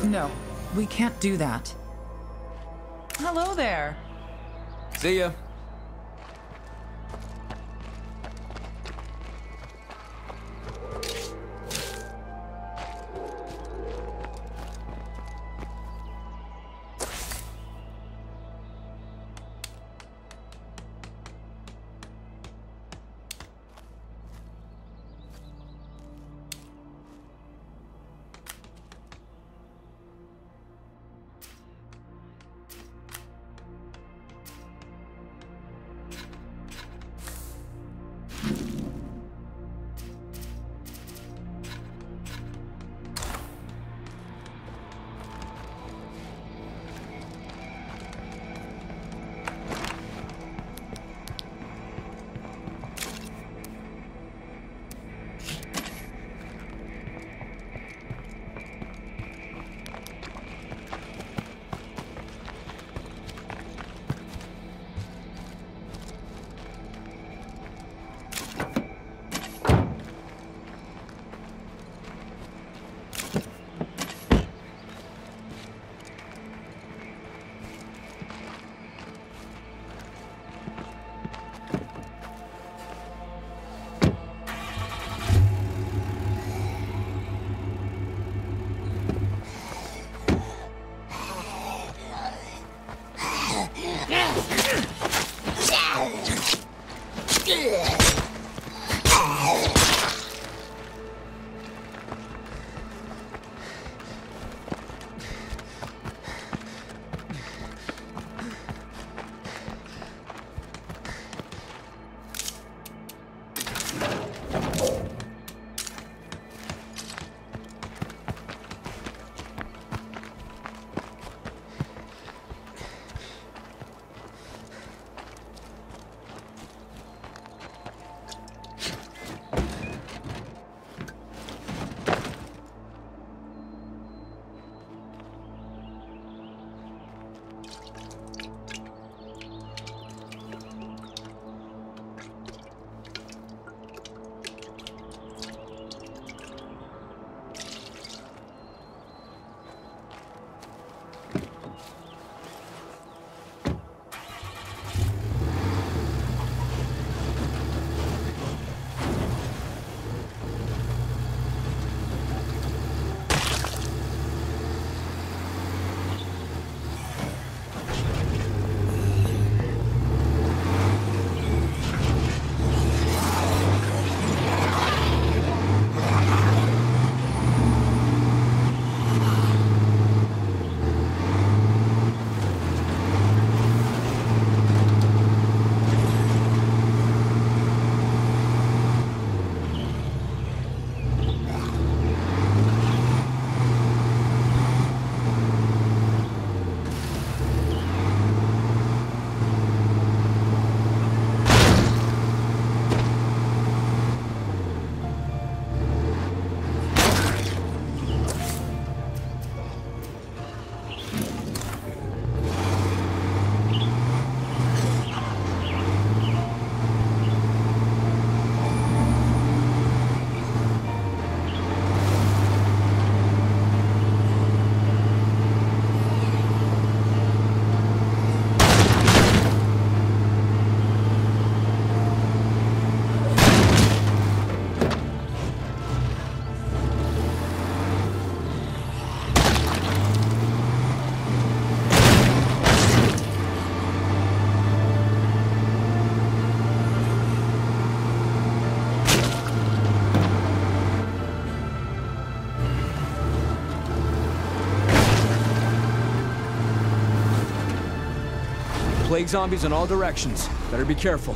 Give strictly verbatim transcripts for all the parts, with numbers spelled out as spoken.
No, we can't do that. Hello there. See ya. Plague zombies in all directions. Better be careful.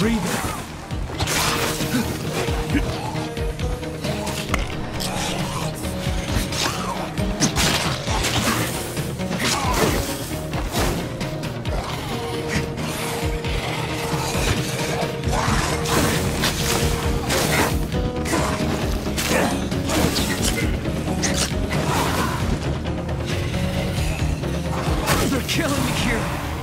breathing. Killing me here.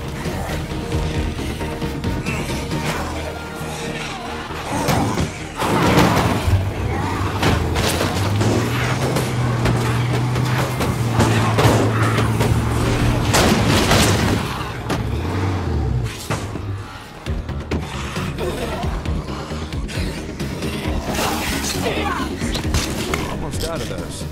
Almost out of those.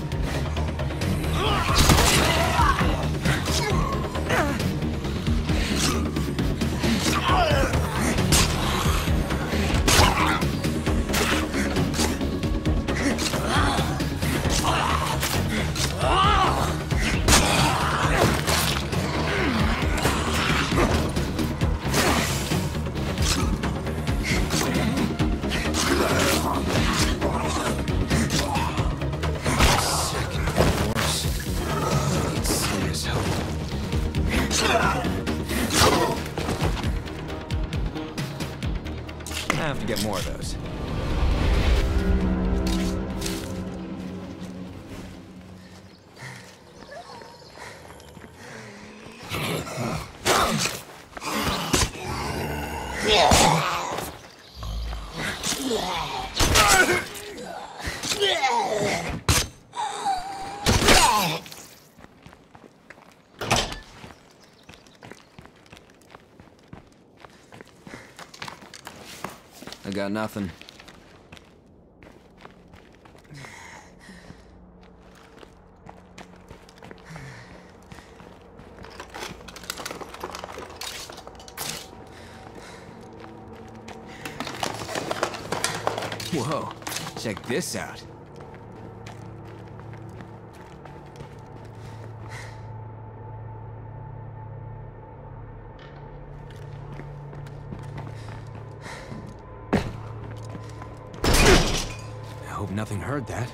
I have to get more of those. I got nothing. Whoa, check this out. I hope nothing heard that.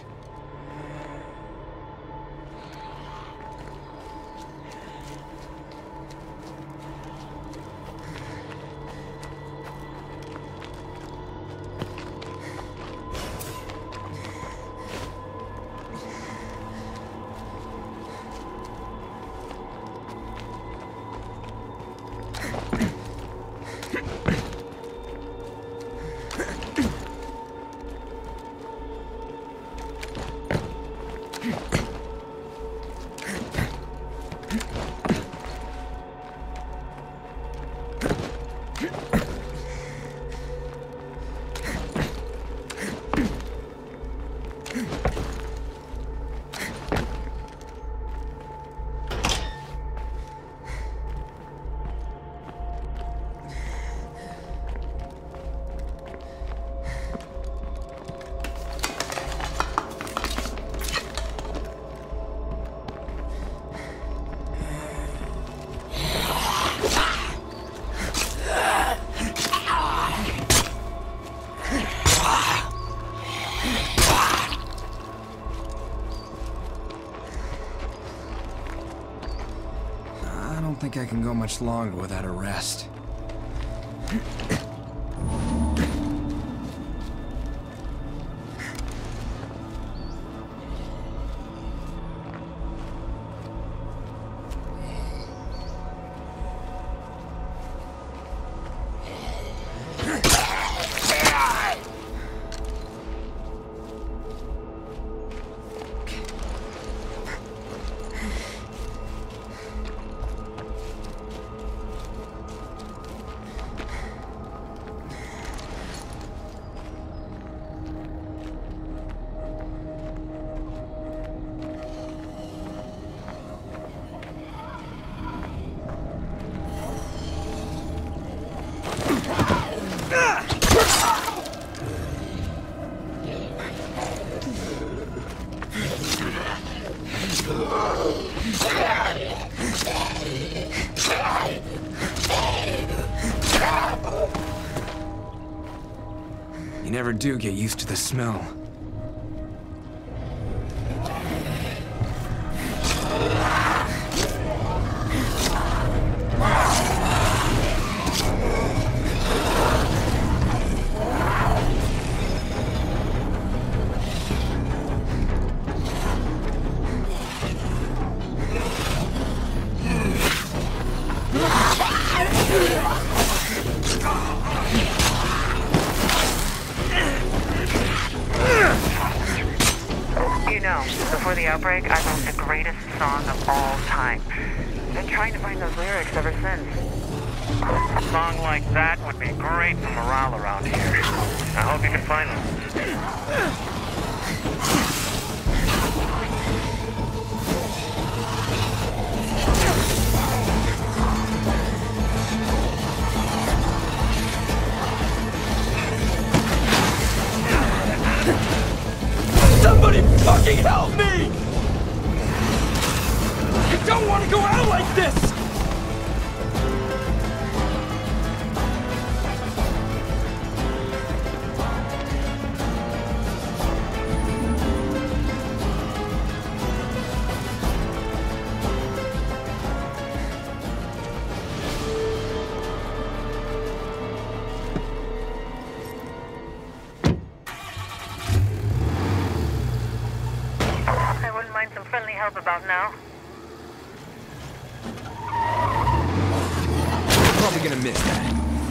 I don't think I can go much longer without a rest. never do get used to the smell. You know, before the outbreak, I wrote the greatest song of all time. Been trying to find those lyrics ever since. A song like that would be great for morale around here. I hope you can find them. Somebody fucking help me! I don't want to go out like this! I wouldn't mind some friendly help about now. Probably gonna miss that.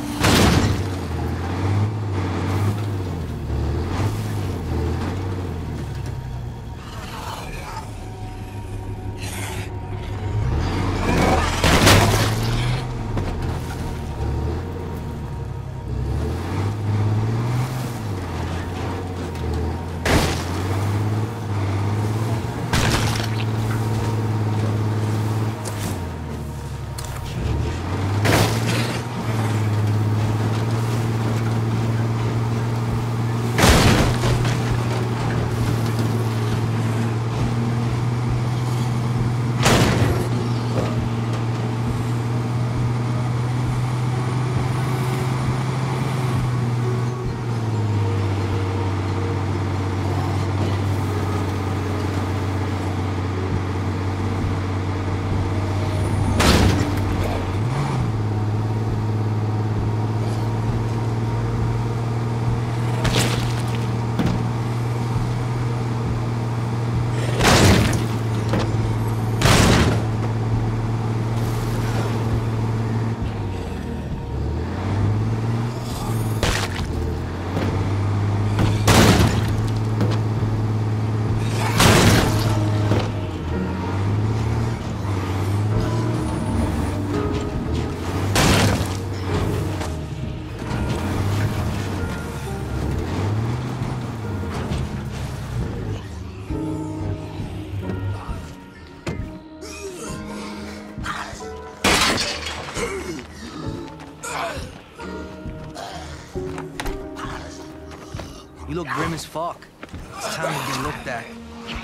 You look grim as fuck. It's time to get looked at.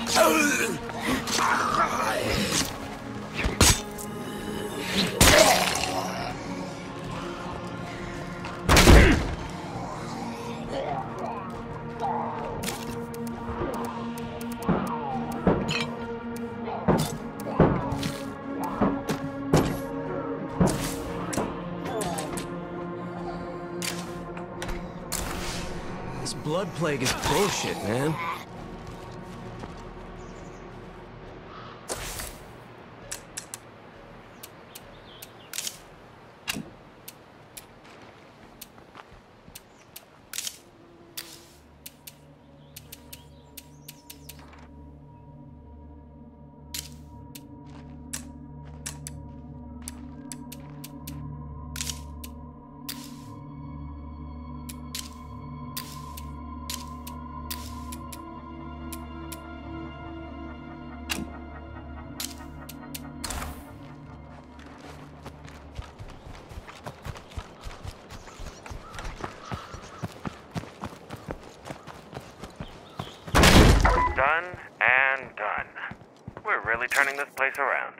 This blood plague is bullshit, man. Done and done. We're really turning this place around.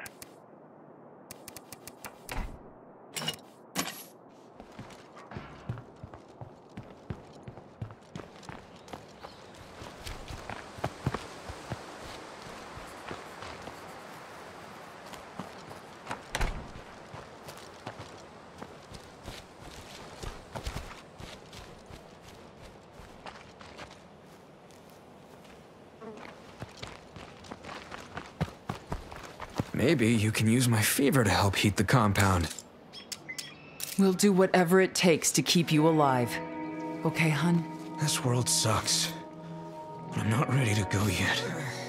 Maybe you can use my fever to help heat the compound. We'll do whatever it takes to keep you alive. Okay, hun? This world sucks, but I'm not ready to go yet.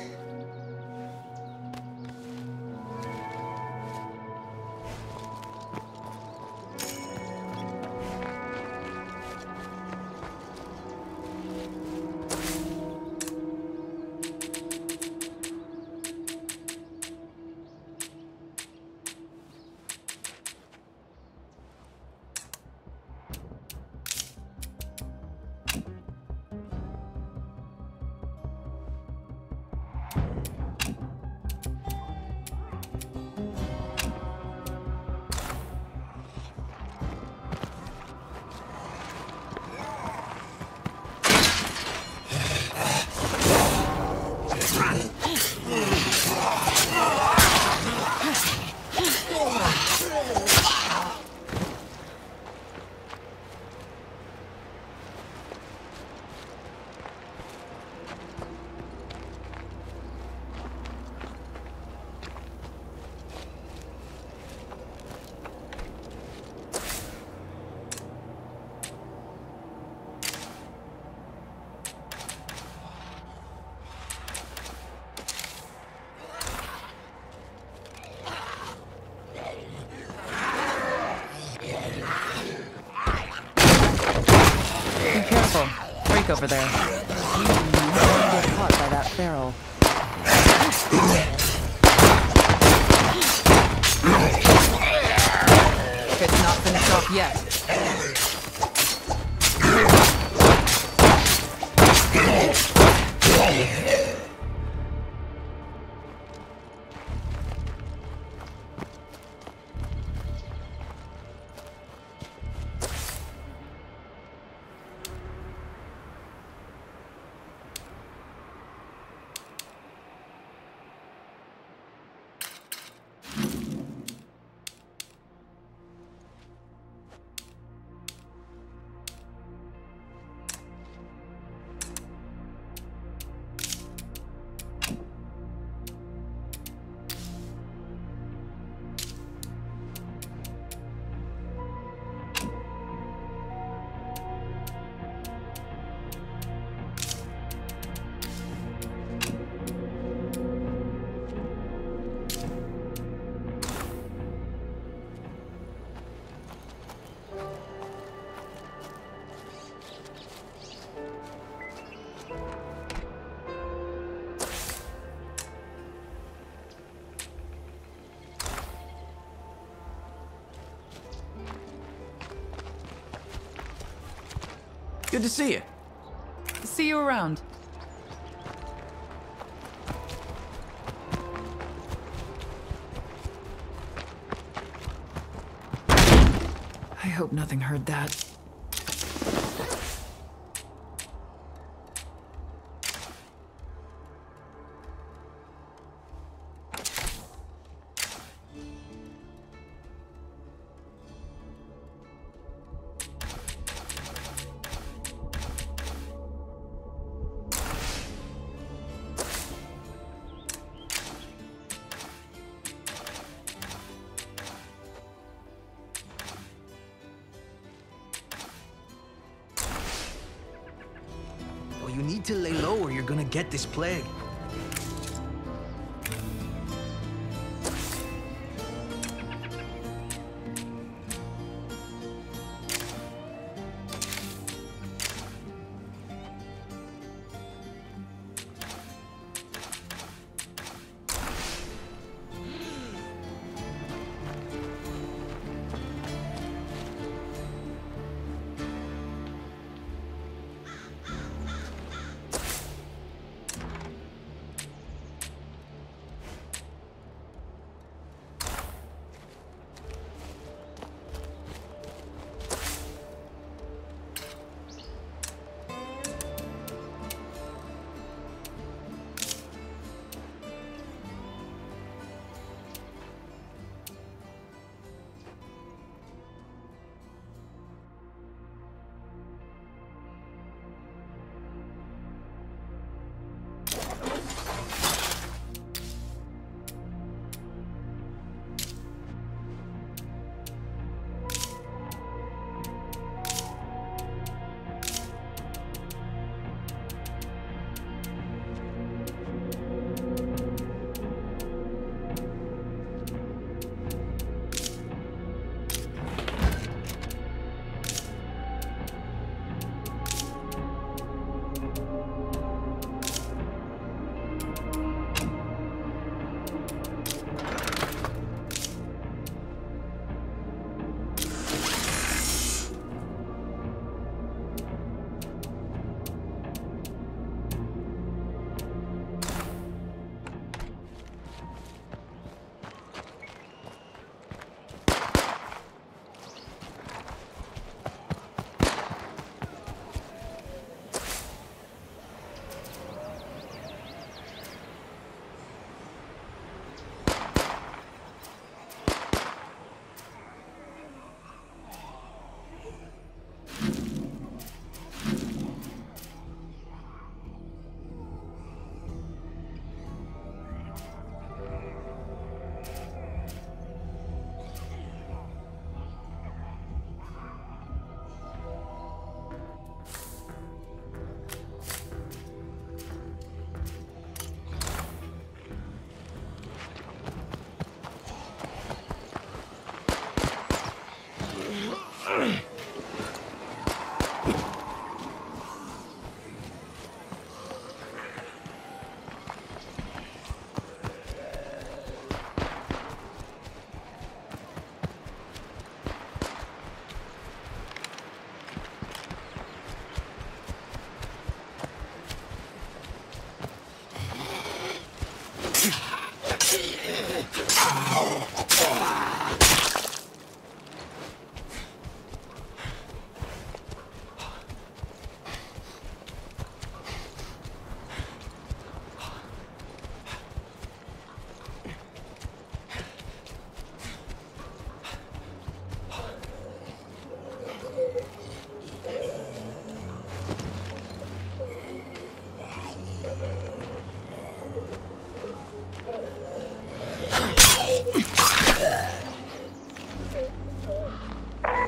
Careful. Break over there. You don't get caught by that feral. It's not finished off yet. Good to see you. See you around. I hope nothing heard that. You need to lay low or you're gonna get this plague.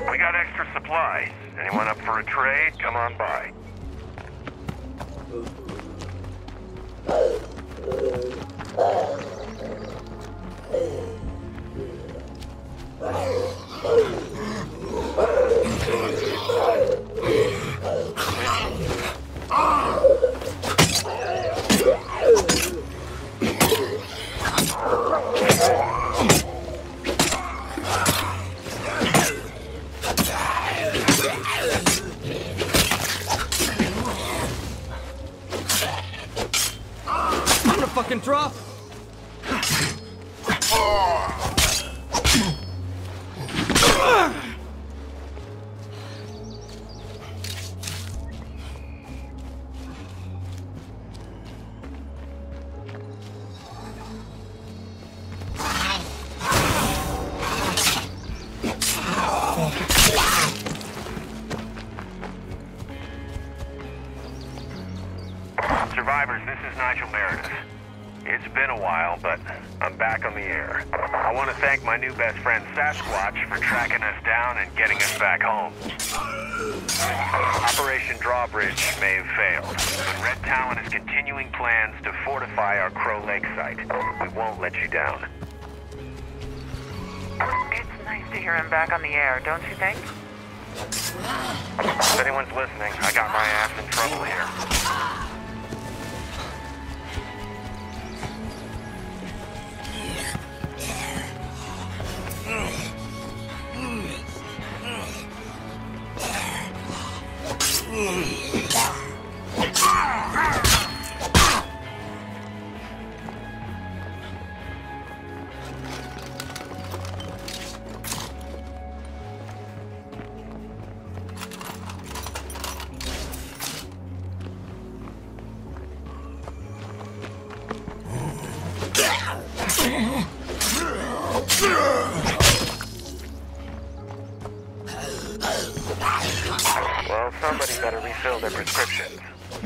We got extra supplies. Anyone up for a trade? Come on by. I'm gonna fucking drop. Survivors, this is Nigel Meredith. It's been a while, but I'm back on the air. I want to thank my new best friend Sasquatch for tracking us down and getting us back home. Operation Drawbridge may have failed, but Red Talon is continuing plans to fortify our Crow Lake site. We won't let you down. It's nice to hear him back on the air, don't you think? If anyone's listening, I got my ass in trouble here. Well, somebody better refill their prescriptions.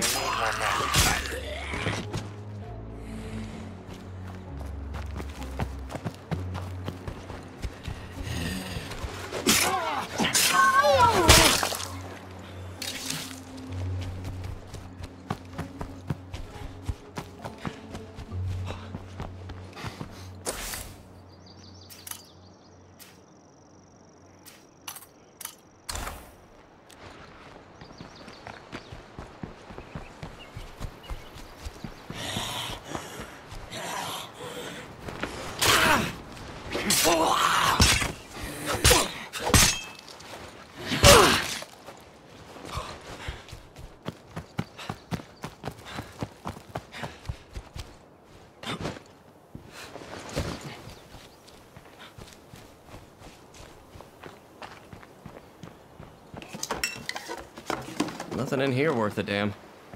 Nothing in here worth a damn.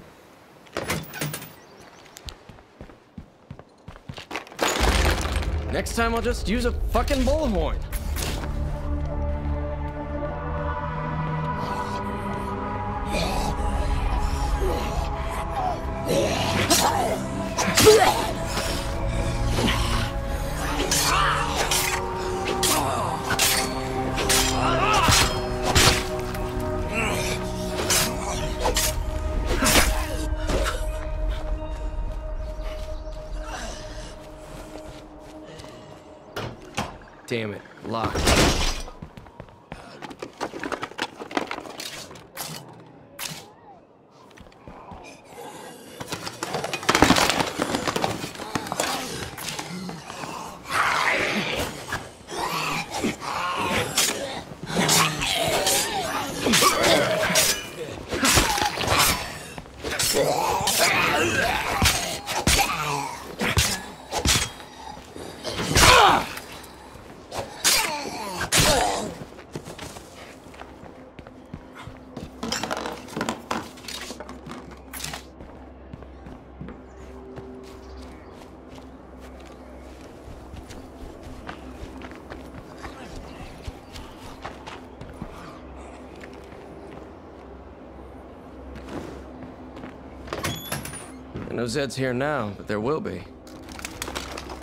Next time I'll just use a fucking bullhorn. Damn it, locked. No Zed's here now, but there will be.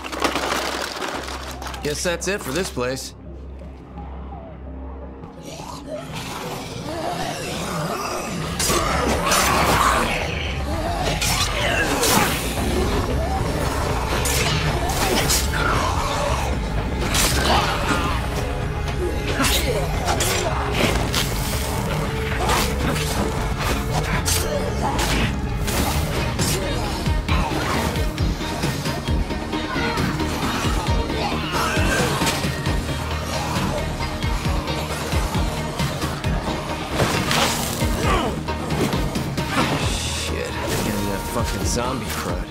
Guess that's it for this place. Fucking zombie crud.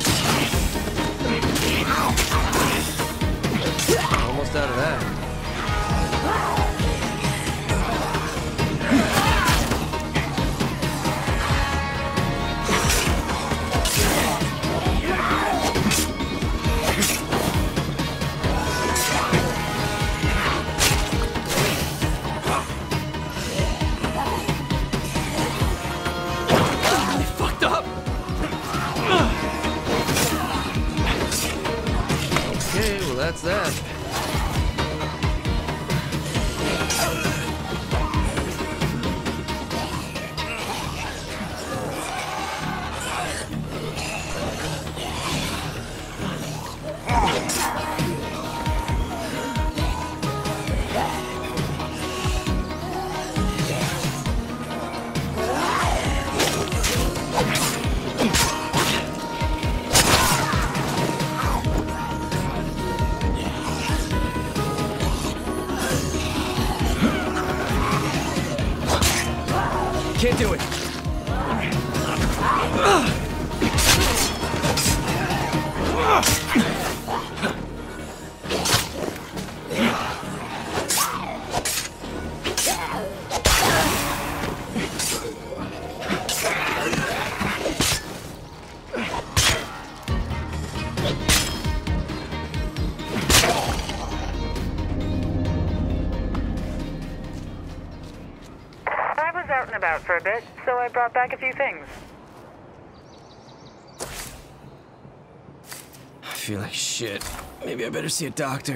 Almost out of that. That's that. Can't do it. Out and about for a bit, so I brought back a few things. I feel like shit. Maybe I better see a doctor.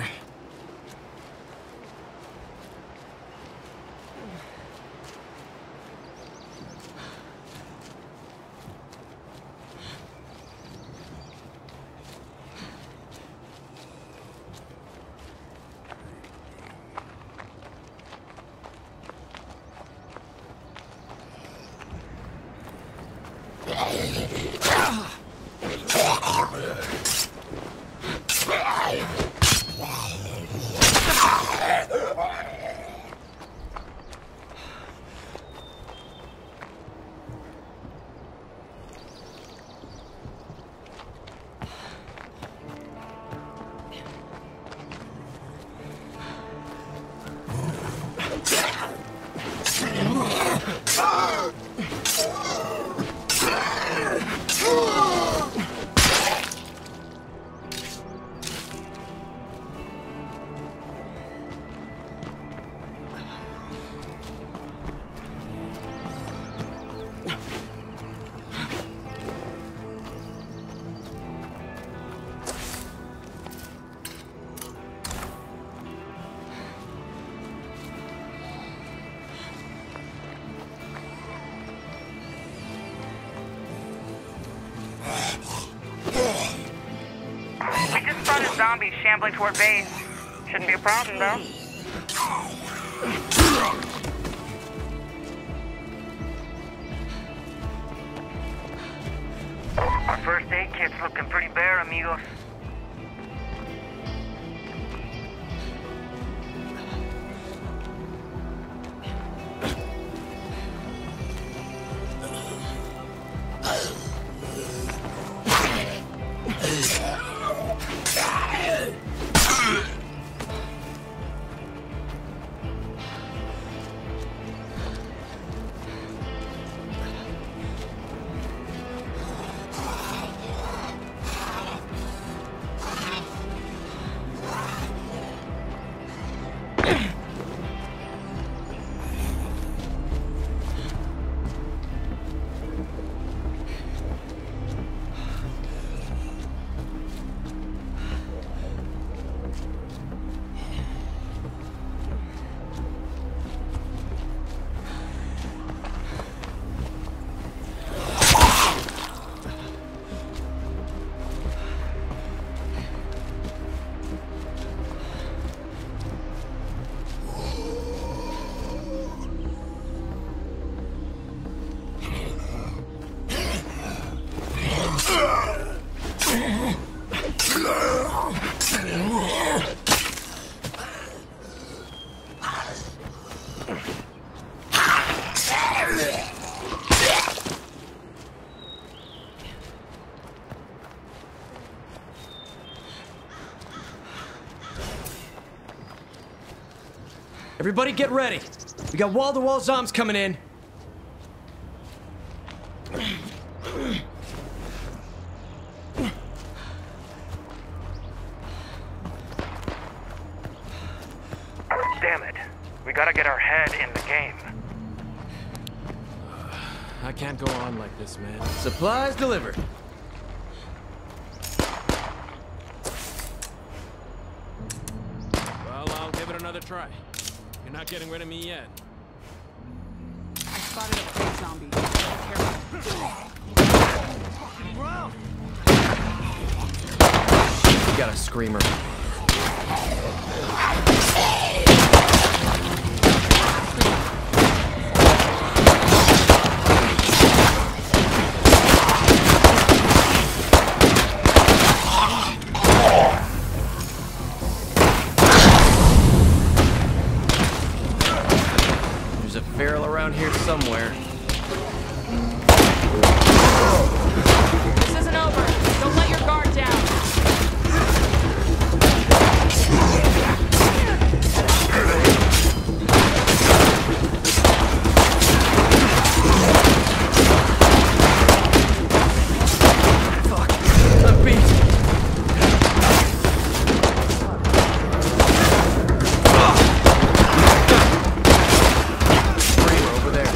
Zombies shambling toward base. Shouldn't be a problem, though. Our first aid kit's looking pretty bare, amigos. Everybody get ready. We got wall-to-wall zombies coming in. Damn it. We gotta get our head in the game. I can't go on like this, man. Supplies delivered. Well, I'll give it another try. You're not getting rid of me yet. I spotted a plague zombie. Careful. We got a screamer. There's a feral around here somewhere. This isn't over. Don't let your guard down. Fuck. I'm beat. Screamer over there.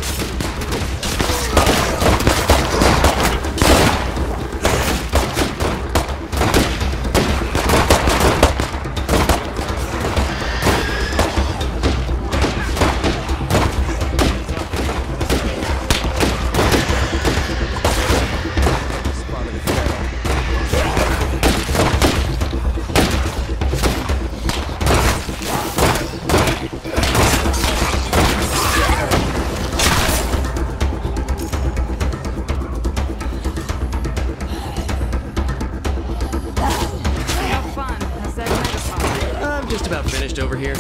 Spotted a feral. Have fun. Has that megaphone? I'm just about finished over here.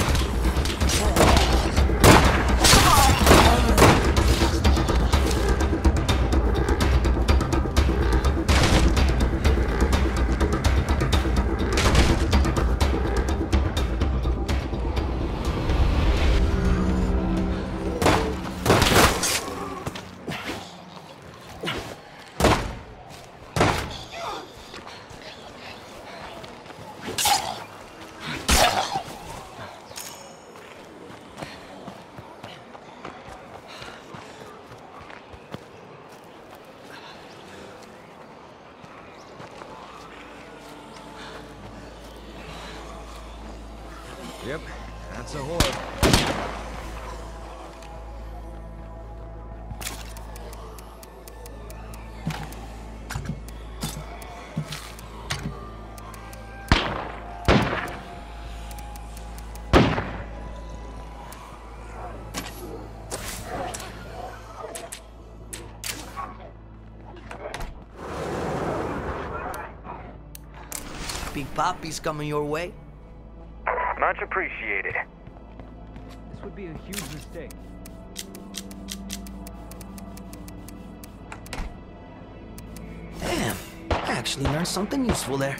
Yep, that's a horde. Big Papi's coming your way. Much appreciated. This would be a huge mistake. Damn, I actually learned something useful there.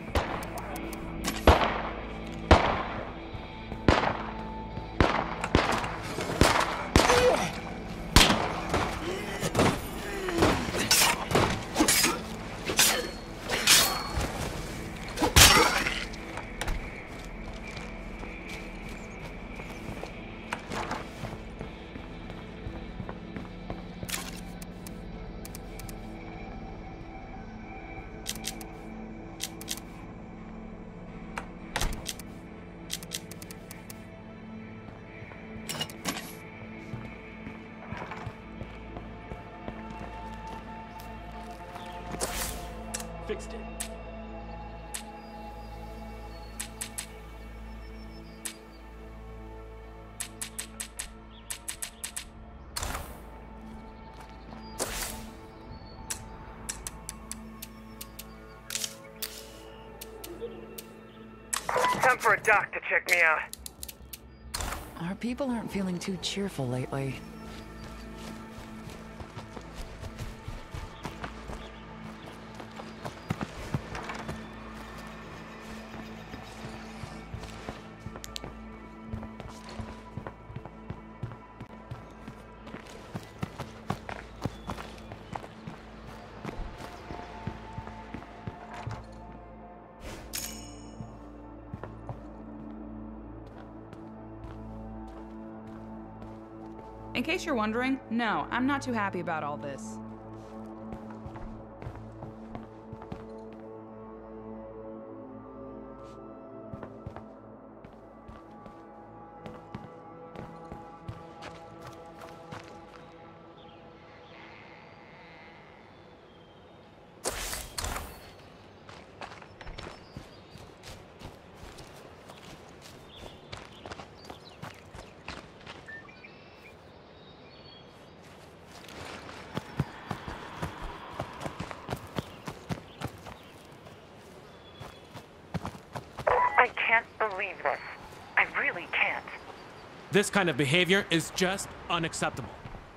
Fixed it. Time for a doc to check me out. Our people aren't feeling too cheerful lately. in case you're wondering, no, I'm not too happy about all this. I can't believe this. I really can't. This kind of behavior is just unacceptable.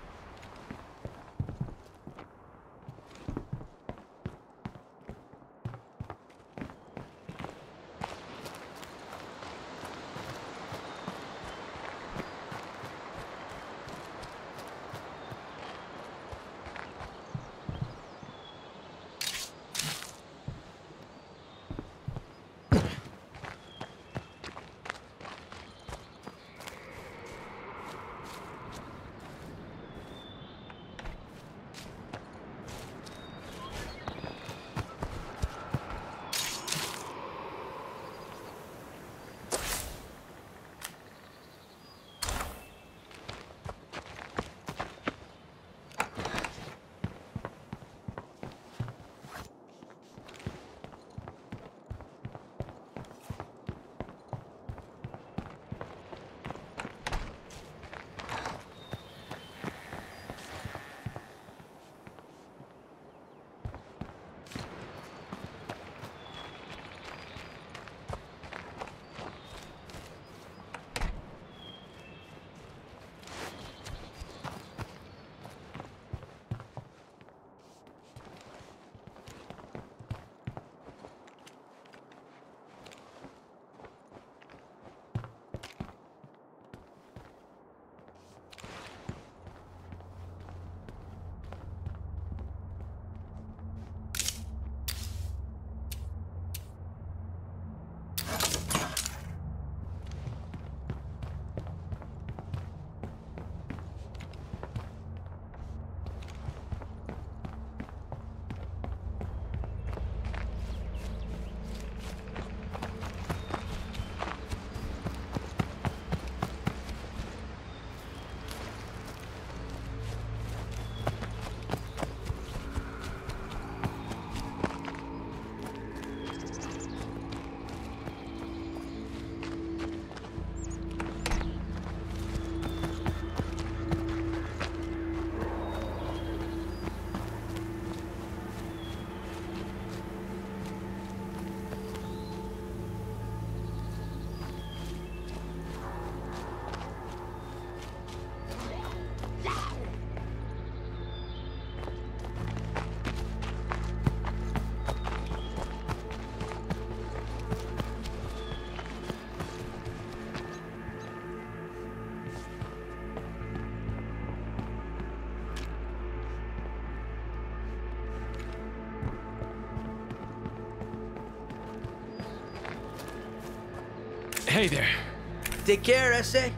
Hey there. Take care, S A.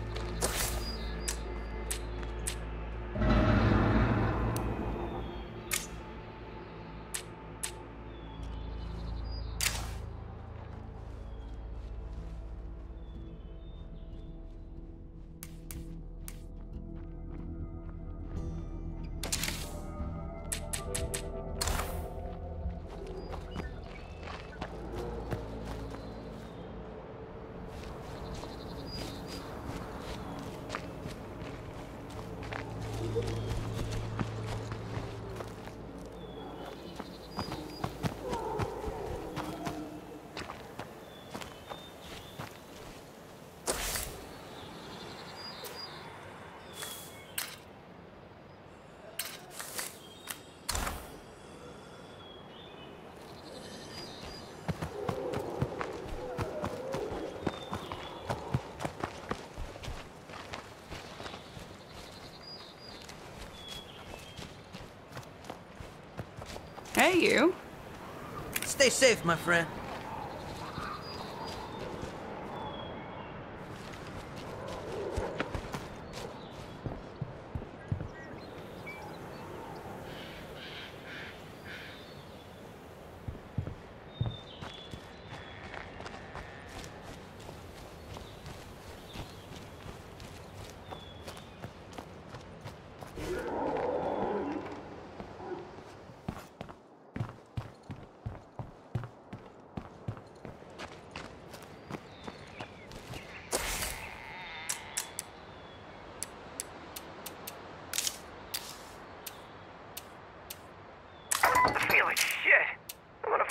Hey, you. Stay safe, my friend.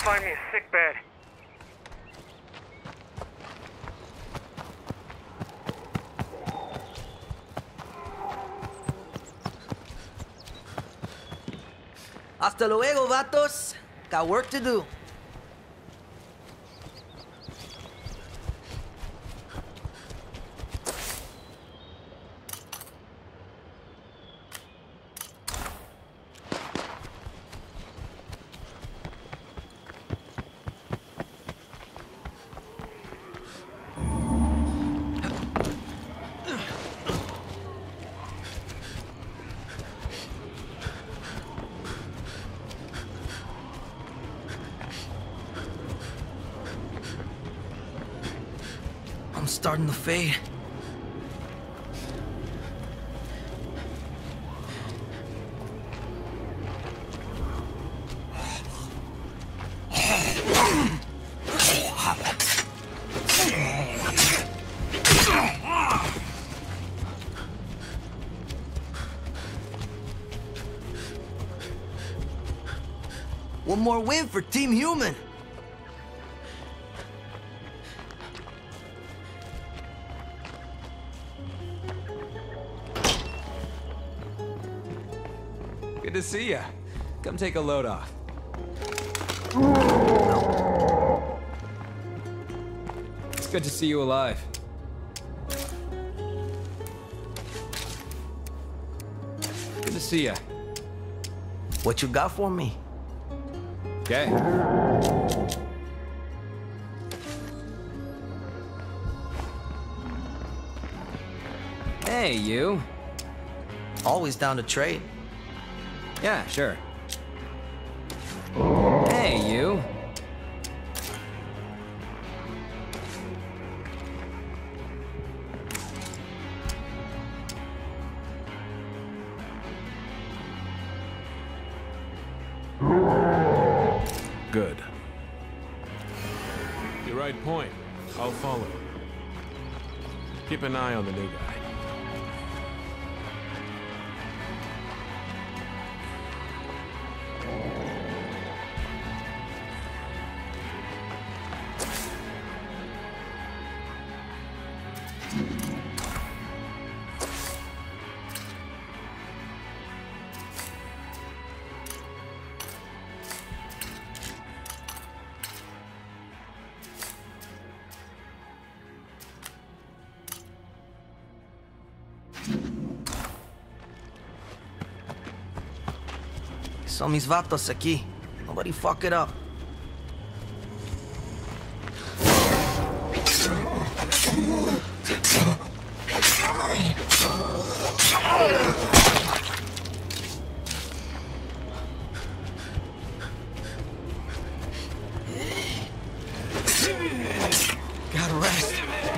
find me a sick bed. Hasta luego, vatos. Got work to do. I'm starting to fade. One more win for Team Human. Good to see ya. Come take a load off. It's good to see you alive. Good to see ya. What you got for me? Okay. Hey, you. Always down to trade. Yeah, sure. Hey, you. Good. Your right point. I'll follow. Keep an eye on the new guy. Son mis vatos aquí. Nobody fuck it up. Gotta rest.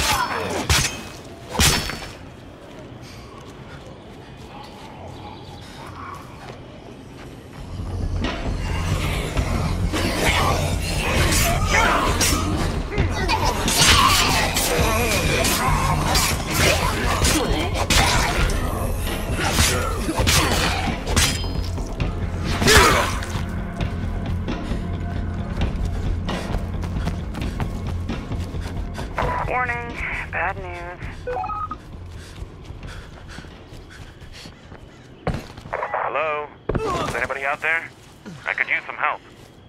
Warning, bad news. Hello? Is anybody out there? I could use some help.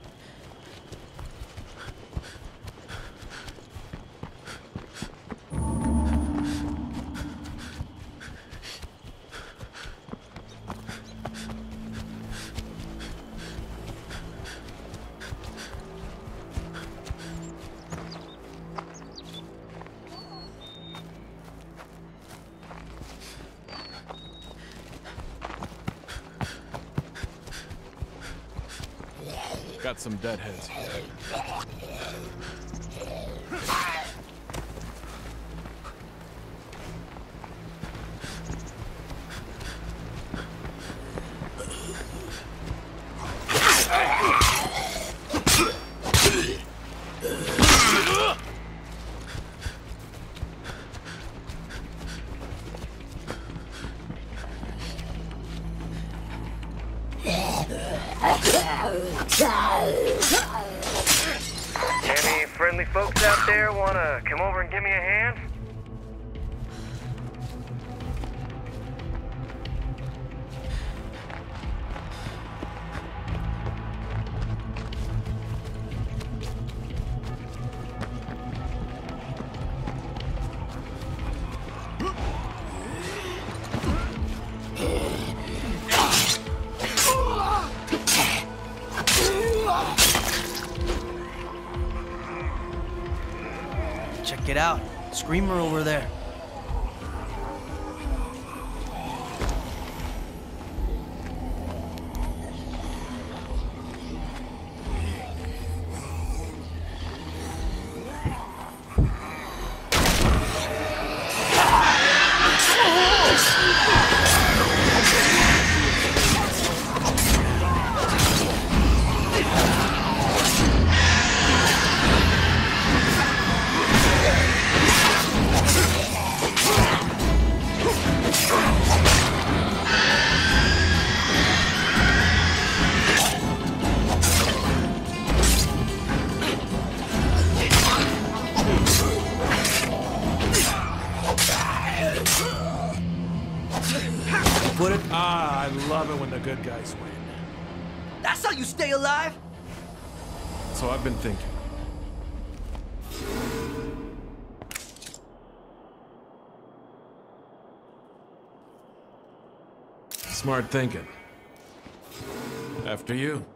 Got some deadheads here. friendly folks out there wanna come over and give me a hand? Check it out. Screamer over there. Put it. Ah, I love it when the good guys win. That's how you stay alive? So I've been thinking. Smart thinking. After you.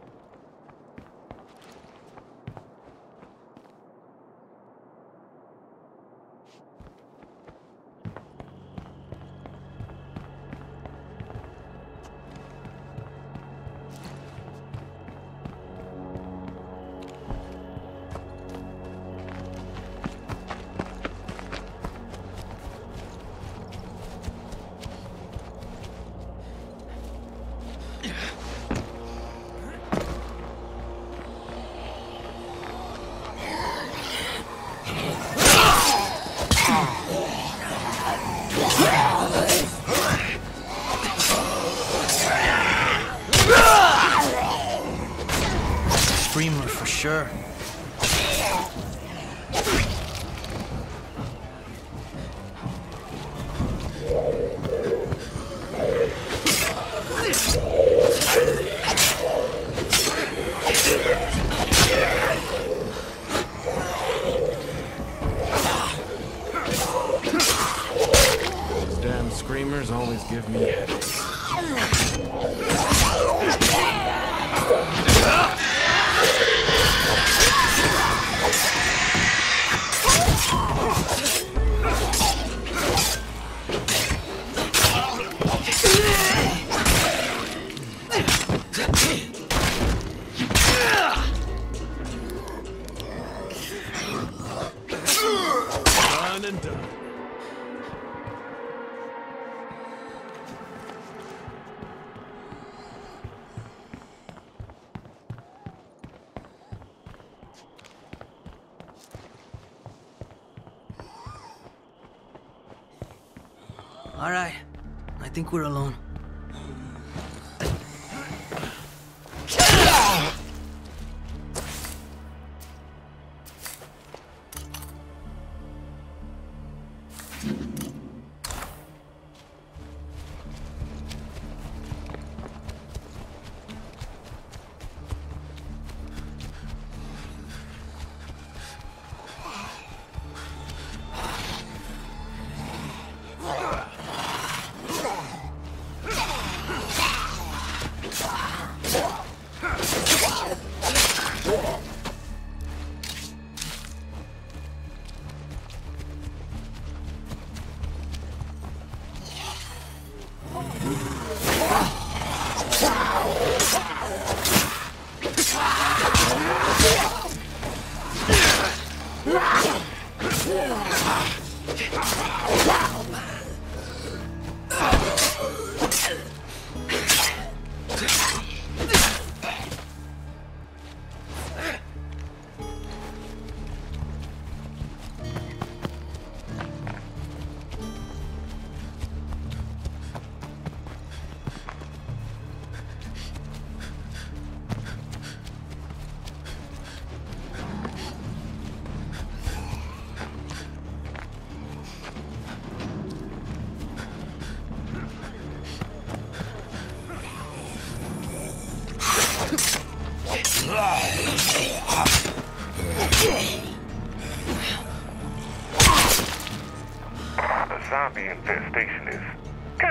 Screamer for sure. Those damn screamers always give me headaches. Done and done. All right. I think we're alone.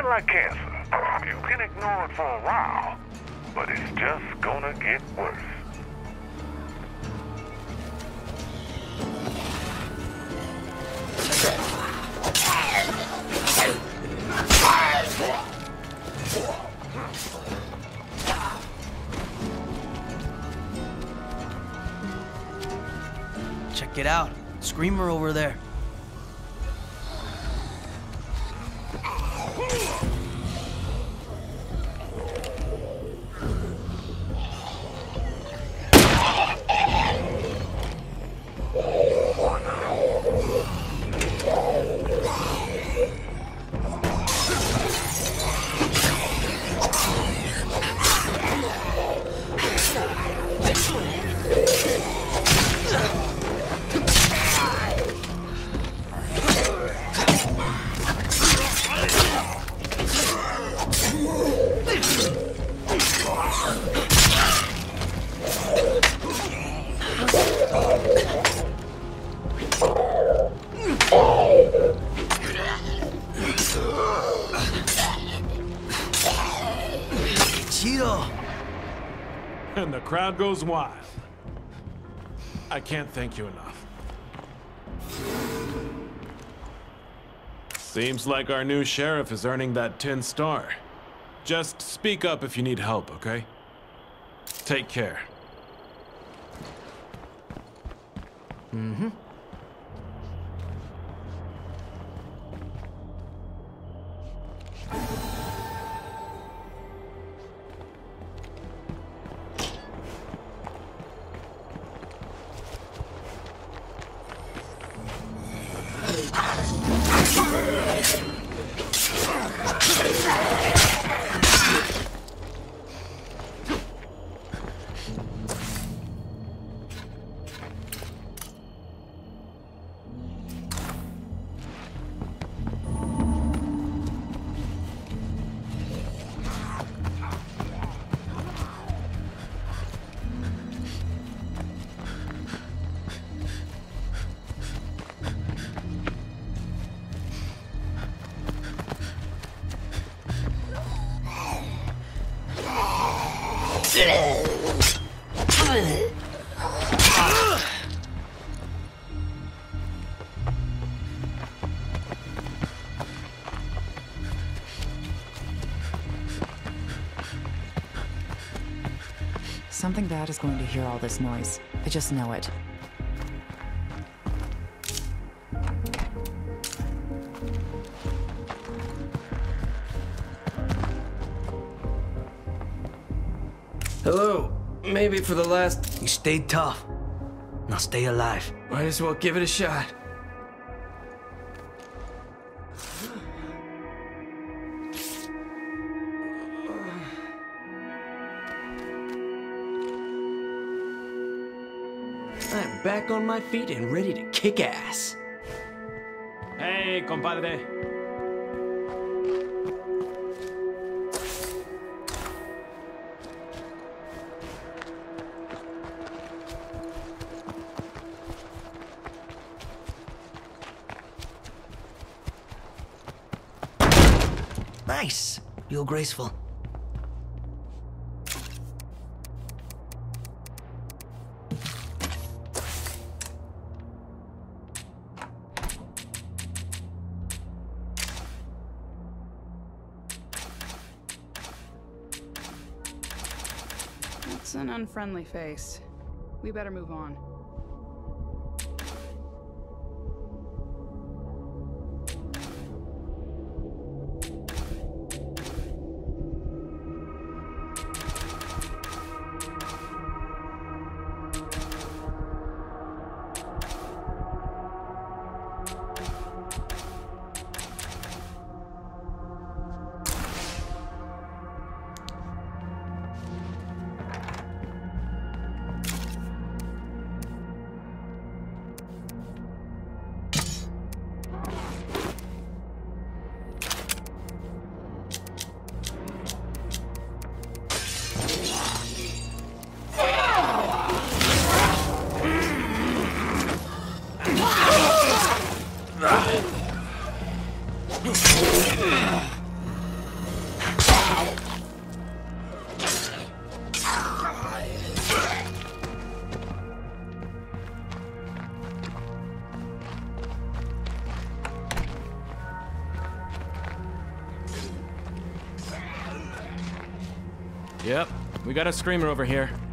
like cancer. You can ignore it for a while, but it's just gonna get worse. Check it out. Screamer over there. And the crowd goes wild. I can't thank you enough. Seems like our new sheriff is earning that tin star. Just speak up if you need help, okay? Take care. Mm-hmm. Something bad is going to hear all this noise. I just know it. Hello. Maybe for the last... You stayed tough. Now stay alive. Might as well give it a shot. I'm back on my feet and ready to kick ass. Hey, compadre. Nice. Real graceful. That's an unfriendly face. We better move on. Yep, we got a screamer over here.